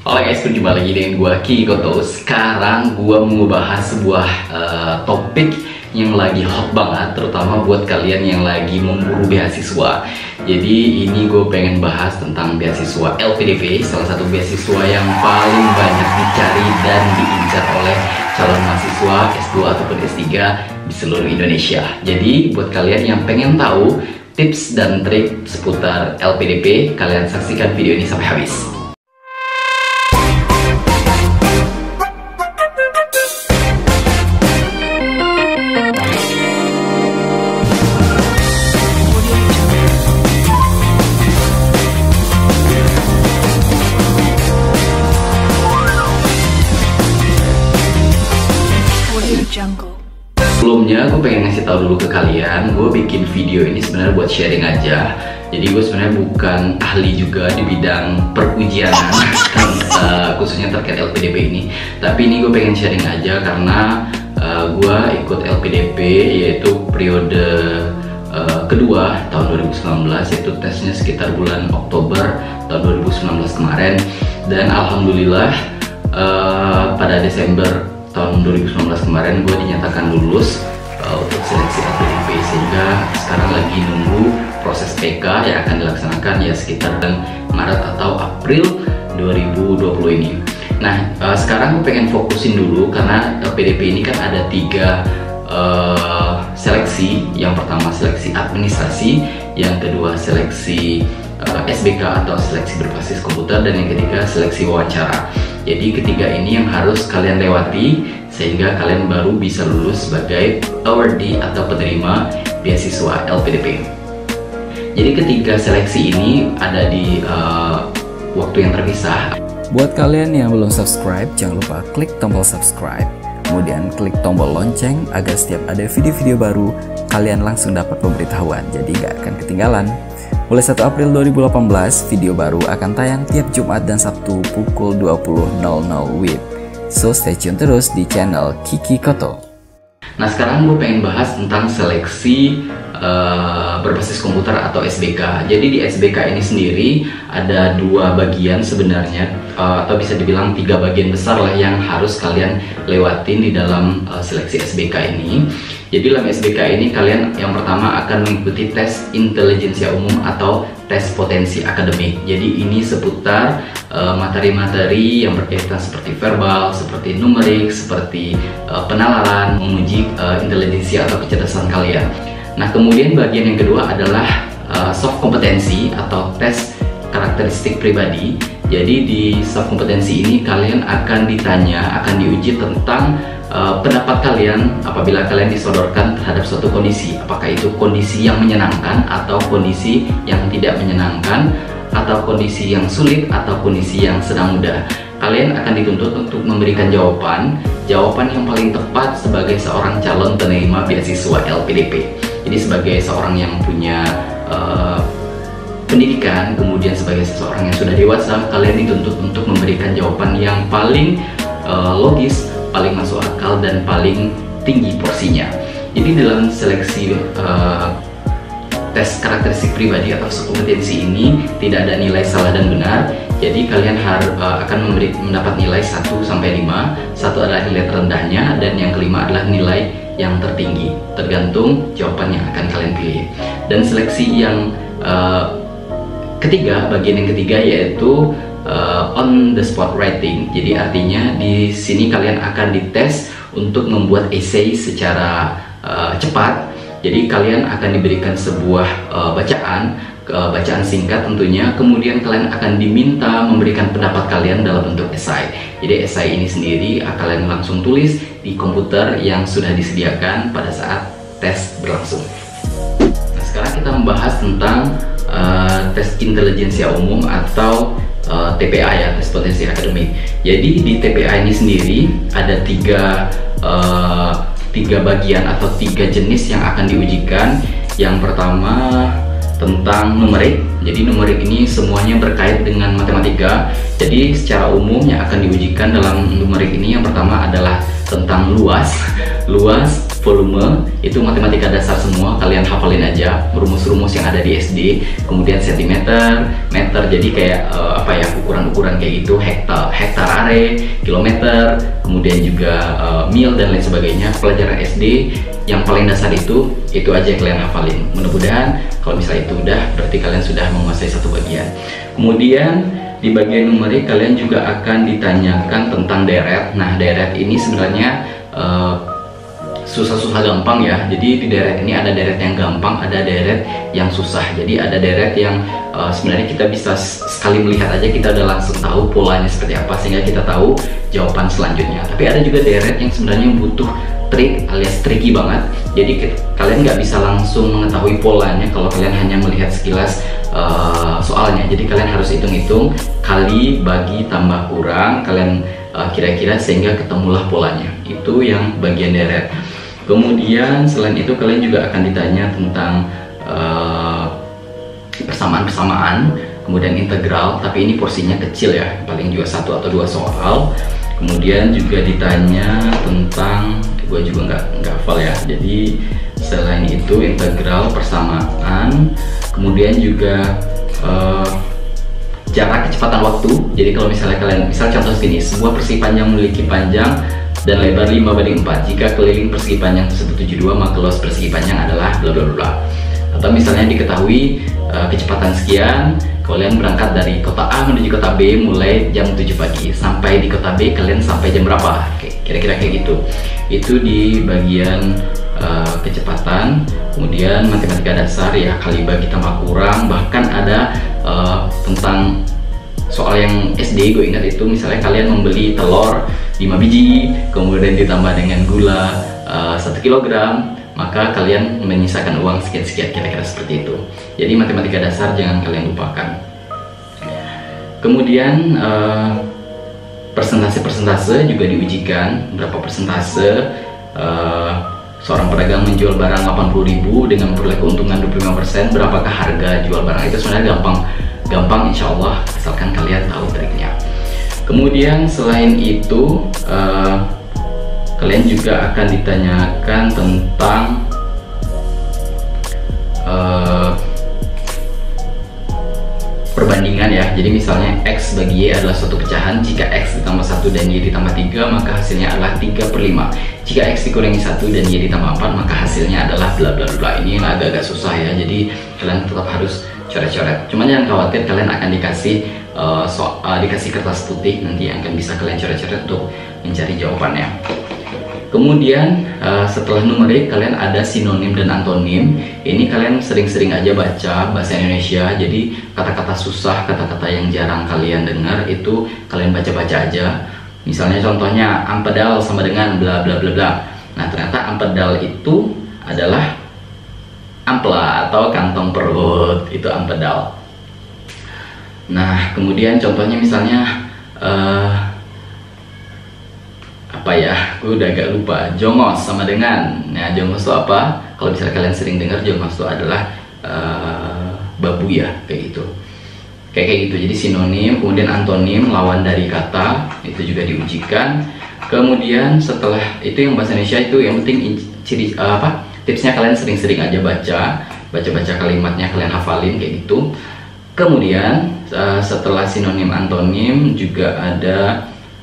Halo guys, berjumpa lagi dengan gue Kiki Koto. Sekarang gue mau bahas sebuah topik yang lagi hot banget, terutama buat kalian yang lagi memburu beasiswa. Jadi ini gue pengen bahas tentang beasiswa LPDP, salah satu beasiswa yang paling banyak dicari dan diincar oleh calon mahasiswa S2 ataupun S3 di seluruh Indonesia. Jadi buat kalian yang pengen tahu tips dan trik seputar LPDP, kalian saksikan video ini sampai habis. Sebelumnya gue pengen ngasih tahu dulu ke kalian, gue bikin video ini sebenarnya buat sharing aja. Jadi gue sebenarnya bukan ahli juga di bidang perujianan khususnya terkait LPDP ini. Tapi ini gue pengen sharing aja karena gue ikut LPDP yaitu periode kedua tahun 2019, yaitu tesnya sekitar bulan Oktober tahun 2019 kemarin. Dan alhamdulillah pada Desember tahun 2019 kemarin gue dinyatakan lulus untuk seleksi LPDP, sehingga sekarang lagi nunggu proses PK yang akan dilaksanakan ya sekitar bulan Maret atau April 2020 ini. Nah sekarang gue pengen fokusin dulu karena LPDP ini kan ada 3 seleksi. Yang pertama seleksi administrasi, yang kedua seleksi SBK atau seleksi berbasis komputer, dan yang ketiga seleksi wawancara. Jadi ketiga ini yang harus kalian lewati sehingga kalian baru bisa lulus sebagai awardee atau penerima beasiswa LPDP. Jadi ketiga seleksi ini ada di waktu yang terpisah. Buat kalian yang belum subscribe, jangan lupa klik tombol subscribe, kemudian klik tombol lonceng agar setiap ada video-video baru kalian langsung dapat pemberitahuan, jadi nggak akan ketinggalan. Mulai 1 April 2018, video baru akan tayang tiap Jumat dan Sabtu pukul 20.00 WIB. So stay tune terus di channel Kiki Koto. Nah sekarang gue pengen bahas tentang seleksi berbasis komputer atau SBK. Jadi di SBK ini sendiri ada 2 bagian sebenarnya, atau bisa dibilang 3 bagian besar lah yang harus kalian lewatin di dalam seleksi SBK ini. Jadi dalam SBK ini kalian yang pertama akan mengikuti tes intelijensia umum atau tes potensi akademik. Jadi ini seputar materi-materi yang berkaitan seperti verbal, seperti numerik, seperti penalaran, menguji intelijensia atau kecerdasan kalian. Nah kemudian bagian yang kedua adalah soft kompetensi atau tes karakteristik pribadi. Jadi di soft kompetensi ini kalian akan ditanya, akan diuji tentang pendapat kalian apabila kalian disodorkan terhadap suatu kondisi, apakah itu kondisi yang menyenangkan atau kondisi yang tidak menyenangkan, atau kondisi yang sulit atau kondisi yang sedang mudah. Kalian akan dituntut untuk memberikan jawaban yang paling tepat sebagai seorang calon penerima beasiswa LPDP. Jadi sebagai seorang yang punya pendidikan, kemudian sebagai seseorang yang sudah dewasa, kalian dituntut untuk memberikan jawaban yang paling logis, paling masuk akal, dan paling tinggi porsinya. Jadi dalam seleksi tes karakteristik pribadi atau kompetensi ini tidak ada nilai salah dan benar. Jadi kalian akan mendapat nilai 1 sampai 5. 1 adalah nilai terendahnya dan yang kelima adalah nilai yang tertinggi, tergantung jawaban yang akan kalian pilih. Dan seleksi yang ketiga, bagian yang ketiga yaitu on the spot writing. Jadi artinya di sini kalian akan dites untuk membuat essay secara cepat. Jadi kalian akan diberikan sebuah bacaan singkat tentunya, kemudian kalian akan diminta memberikan pendapat kalian dalam bentuk esai. Jadi esai ini sendiri kalian langsung tulis di komputer yang sudah disediakan pada saat tes berlangsung. Nah sekarang kita membahas tentang tes intelijensia umum atau TPA ya, tes potensi akademik. Jadi di TPA ini sendiri ada 3 bagian atau 3 jenis yang akan diujikan. Yang pertama tentang numerik. Jadi numerik ini semuanya berkait dengan matematika. Jadi secara umum yang akan diujikan dalam numerik ini yang pertama adalah tentang luas. luas, volume, itu matematika dasar semua, kalian hafalin aja rumus-rumus yang ada di SD. Kemudian sentimeter, meter, jadi kayak ukuran-ukuran kayak gitu, hektar are, kilometer, kemudian juga mil dan lain sebagainya. Pelajaran SD yang paling dasar itu aja yang kalian hafalin. Mudah-mudahan kalau misalnya itu udah, berarti kalian sudah menguasai satu bagian. Kemudian di bagian numerik kalian juga akan ditanyakan tentang deret. Nah, deret ini sebenarnya susah-susah gampang ya. Jadi di deret ini ada deret yang gampang, ada deret yang susah. Jadi ada deret yang sebenarnya kita bisa sekali melihat aja kita udah langsung tahu polanya seperti apa, sehingga kita tahu jawaban selanjutnya. Tapi ada juga deret yang sebenarnya butuh trik alias tricky banget. Jadi kalian nggak bisa langsung mengetahui polanya kalau kalian hanya melihat sekilas soalnya. Jadi kalian harus hitung-hitung, kali, bagi, tambah, kurang, kalian kira-kira sehingga ketemulah polanya. Itu yang bagian deret. Kemudian selain itu kalian juga akan ditanya tentang persamaan-persamaan, kemudian integral, tapi ini porsinya kecil ya, paling juga 1 atau 2 soal. Kemudian juga ditanya tentang, gue juga nggak hafal ya, jadi selain itu integral, persamaan, kemudian juga jarak kecepatan waktu. Jadi kalau misalnya kalian, misal contoh segini, sebuah persegi panjang memiliki panjang dan lebar 5/4. Jika keliling persegi panjang tersebut 72, maka luas persegi panjang adalah bla bla bla. Atau misalnya diketahui kecepatan sekian, kalian berangkat dari kota A menuju kota B mulai jam 7 pagi. Sampai di kota B kalian sampai jam berapa? Kira-kira kayak gitu. Itu di bagian kecepatan. Kemudian matematika dasar ya, kali, bagi, tambah, kurang. Bahkan ada tentang soal yang SD gue ingat itu, misalnya kalian membeli telur 5 biji, kemudian ditambah dengan gula 1 kilogram, maka kalian menyisakan uang sekian-sekian, kira-kira seperti itu. Jadi matematika dasar jangan kalian lupakan. Kemudian persentase-persentase juga diujikan. Berapa persentase seorang pedagang menjual barang 80.000 dengan memperoleh keuntungan 25%, berapakah harga jual barang? Itu sebenarnya gampang insya Allah, asalkan kalian tahu triknya. Kemudian selain itu kalian juga akan ditanyakan tentang perbandingan ya. Jadi misalnya X bagi Y adalah suatu pecahan. Jika X ditambah 1 dan Y ditambah 3, maka hasilnya adalah 3/5. Jika X dikurangi 1 dan Y ditambah 4, maka hasilnya adalah bla bla bla. Ini yang agak-agak susah ya, jadi kalian tetap harus coret-coret. Cuman jangan khawatir, kalian akan dikasih dikasih kertas putih nanti yang akan bisa kalian coret-coret untuk mencari jawabannya. Kemudian setelah numerik kalian ada sinonim dan antonim. Ini kalian sering-sering aja baca bahasa Indonesia. Jadi kata-kata susah, kata-kata yang jarang kalian dengar itu kalian baca-baca aja. Misalnya contohnya ampedal sama dengan bla bla bla bla. Nah, ternyata ampedal itu adalah ampela atau kantong perut, itu ampedal. Nah, kemudian contohnya misalnya apa ya, gue udah agak lupa. Jongos sama dengan, nah jongos itu apa? Kalau misalnya kalian sering dengar, jongos itu adalah babu ya, kayak gitu. Kayak gitu. Jadi sinonim, kemudian antonim, lawan dari kata, itu juga diujikan. Kemudian setelah itu yang bahasa Indonesia itu yang penting tipsnya kalian sering-sering aja baca kalimatnya, kalian hafalin kayak gitu. Kemudian setelah sinonim antonim juga ada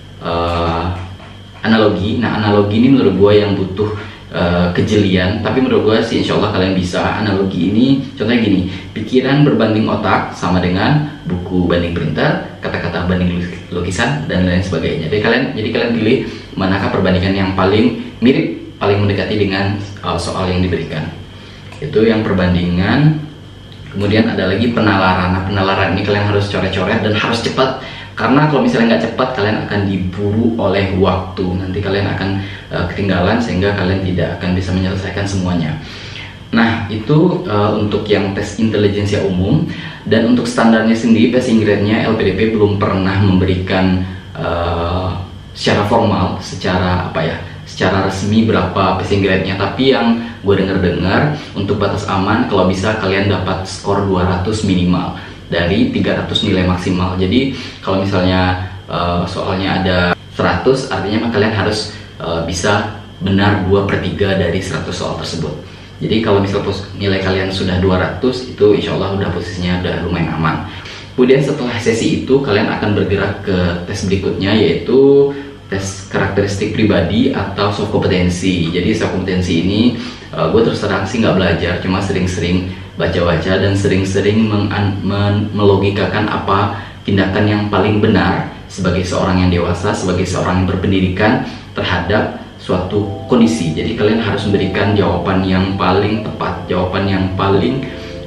analogi. Nah, analogi ini menurut gue yang butuh kejelian, tapi menurut gue sih insya Allah kalian bisa. Analogi ini contohnya gini, pikiran berbanding otak sama dengan buku banding printer, kata-kata banding lukisan, dan lain sebagainya. Jadi kalian pilih manakah perbandingan yang paling mirip, paling mendekati dengan soal yang diberikan. Itu yang perbandingan. Kemudian ada lagi penalaran. Nah, penalaran ini kalian harus coret-coret dan harus cepat, karena kalau misalnya nggak cepat kalian akan diburu oleh waktu. Nanti kalian akan ketinggalan sehingga kalian tidak akan bisa menyelesaikan semuanya. Nah, itu untuk yang tes intelijensia umum. Dan untuk standarnya sendiri, passing grade-nya LPDP belum pernah memberikan secara formal, secara resmi berapa passing grade-nya. Tapi yang gue dengar untuk batas aman, kalau bisa kalian dapat skor 200 minimal dari 300 nilai maksimal. Jadi kalau misalnya soalnya ada 100, artinya kalian harus bisa benar 2/3 dari 100 soal tersebut. Jadi kalau misal nilai kalian sudah 200, itu insya Allah udah posisinya udah lumayan aman. Kemudian setelah sesi itu kalian akan bergerak ke tes berikutnya, yaitu tes karakteristik pribadi atau soft kompetensi. Jadi soft kompetensi ini gue terus terang sih nggak belajar, cuma sering-sering baca-baca dan sering-sering melogikakan apa tindakan yang paling benar sebagai seorang yang dewasa, sebagai seorang yang berpendidikan terhadap suatu kondisi. Jadi kalian harus memberikan jawaban yang paling tepat, jawaban yang paling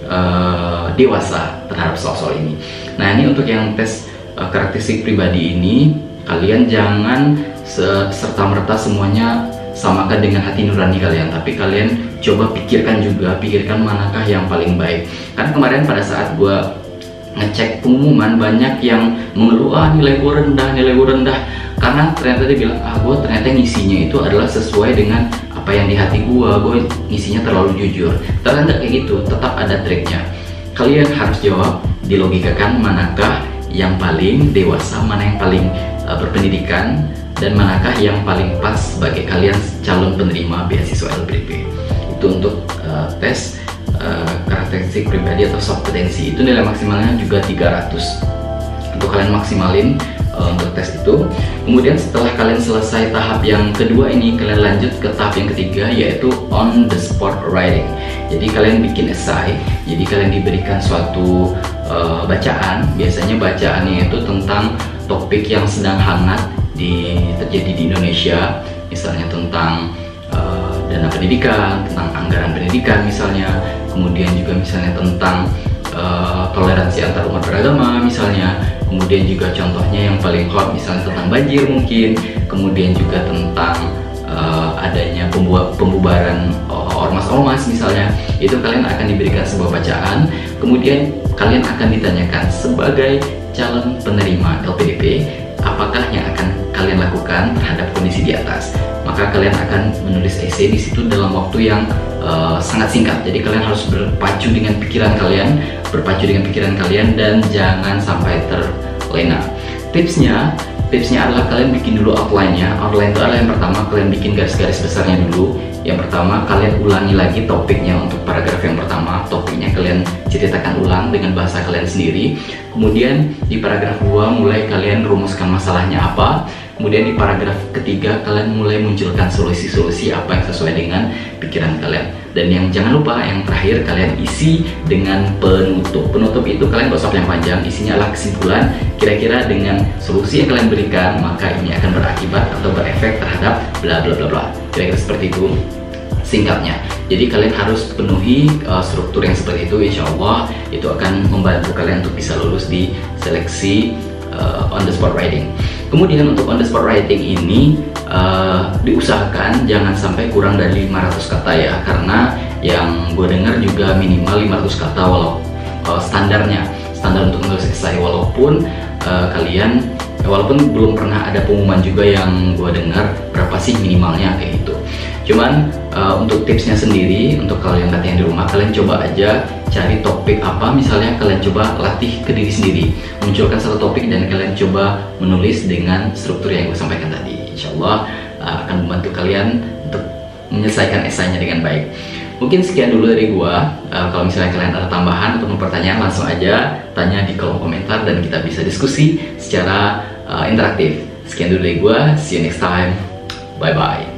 dewasa terhadap soal-soal ini. Nah, ini untuk yang tes karakteristik pribadi ini, kalian jangan serta-merta semuanya samakan dengan hati nurani kalian, tapi kalian coba pikirkan manakah yang paling baik. Kan kemarin pada saat gue ngecek pengumuman, banyak yang mengeluh, nilai gue rendah, karena ternyata dia bilang, gue ternyata ngisinya itu adalah sesuai dengan apa yang di hati gue ngisinya terlalu jujur. Ternyata kayak gitu, tetap ada triknya. Kalian harus jawab, dilogikakan manakah yang paling dewasa, mana yang paling berpendidikan, dan manakah yang paling pas sebagai kalian calon penerima beasiswa LPDP. Itu untuk tes karakteristik pribadi atau soft kompetensi. Itu nilai maksimalnya juga 300. Untuk kalian maksimalin untuk tes itu. Kemudian setelah kalian selesai tahap yang kedua ini, kalian lanjut ke tahap yang ketiga, yaitu on the spot writing. Jadi kalian bikin esai. Jadi kalian diberikan suatu bacaan. Biasanya bacaannya itu tentang topik yang sedang hangat terjadi di Indonesia, misalnya tentang dana pendidikan, tentang anggaran pendidikan misalnya, kemudian juga misalnya tentang toleransi antar umat beragama misalnya, kemudian juga contohnya yang paling hot misalnya tentang banjir mungkin, kemudian juga tentang adanya pembubaran ormas-ormas misalnya. Itu kalian akan diberikan sebuah bacaan, kemudian kalian akan ditanyakan sebagai calon penerima LPDP, apakah yang akan kalian lakukan terhadap kondisi di atas. Maka kalian akan menulis esai di situ dalam waktu yang sangat singkat. Jadi kalian harus berpacu dengan pikiran kalian, dan jangan sampai terlena. Tipsnya adalah kalian bikin dulu outline-nya. Outline itu adalah yang pertama, kalian bikin garis-garis besarnya dulu. Yang pertama, kalian ulangi lagi topiknya untuk paragraf yang pertama. Topiknya kalian ceritakan ulang dengan bahasa kalian sendiri. Kemudian di paragraf 2 mulai kalian rumuskan masalahnya apa. Kemudian di paragraf ketiga kalian mulai munculkan solusi-solusi apa yang sesuai dengan pikiran kalian. Dan yang jangan lupa, yang terakhir kalian isi dengan penutup. Penutup itu kalian gak usah yang panjang, isinya adalah kesimpulan. Kira-kira dengan solusi yang kalian berikan, maka ini akan berakibat atau berefek terhadap bla bla bla bla. Kira-kira seperti itu singkatnya. Jadi kalian harus penuhi struktur yang seperti itu. Insya Allah itu akan membantu kalian untuk bisa lulus di seleksi on the spot writing. Kemudian untuk on the spot writing ini diusahakan jangan sampai kurang dari 500 kata ya, karena yang gue dengar juga minimal 500 kata standar untuk menulis esai, walaupun walaupun belum pernah ada pengumuman juga yang gue dengar berapa sih minimalnya kayak gitu. Cuman untuk tipsnya sendiri, untuk kalian latihan di rumah, kalian coba aja cari topik apa, misalnya kalian coba latih ke diri sendiri, munculkan satu topik dan kalian coba menulis dengan struktur yang gue sampaikan tadi. Insya Allah akan membantu kalian untuk menyelesaikan esainya dengan baik. Mungkin sekian dulu dari gua. Kalau misalnya kalian ada tambahan atau pertanyaan, langsung aja tanya di kolom komentar dan kita bisa diskusi secara interaktif. Sekian dulu dari gua. See you next time. Bye bye.